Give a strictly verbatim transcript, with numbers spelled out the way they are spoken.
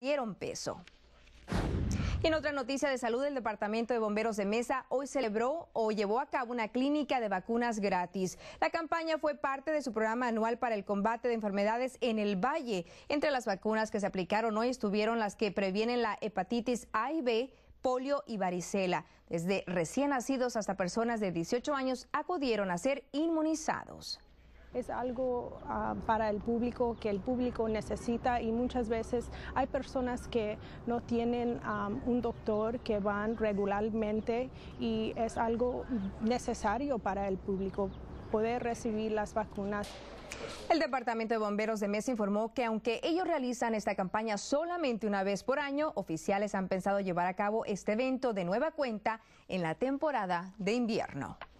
dieron peso. Y en otra noticia de salud, el Departamento de Bomberos de Mesa hoy celebró o llevó a cabo una clínica de vacunas gratis. La campaña fue parte de su programa anual para el combate de enfermedades en el Valle. Entre las vacunas que se aplicaron hoy estuvieron las que previenen la hepatitis A y B, polio y varicela. Desde recién nacidos hasta personas de dieciocho años acudieron a ser inmunizados. Es algo uh, para el público que el público necesita, y muchas veces hay personas que no tienen um, un doctor que van regularmente, y es algo necesario para el público poder recibir las vacunas. El Departamento de Bomberos de Mesa informó que aunque ellos realizan esta campaña solamente una vez por año, oficiales han pensado llevar a cabo este evento de nueva cuenta en la temporada de invierno.